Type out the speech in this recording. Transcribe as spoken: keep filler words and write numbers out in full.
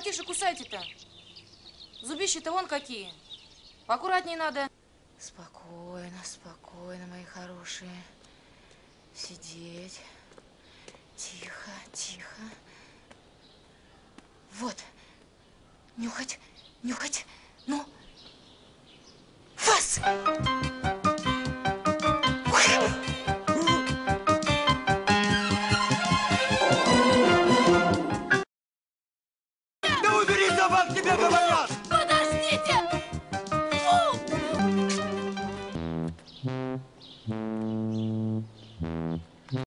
потише кусайте-то. Зубища-то вон какие. Поаккуратнее надо. Спокойно, спокойно, мои хорошие. Сидеть. Тихо, тихо. Вот. Нюхать, нюхать. Ну. Фас! Да убери собак, тебе говорят! Подождите! Фу!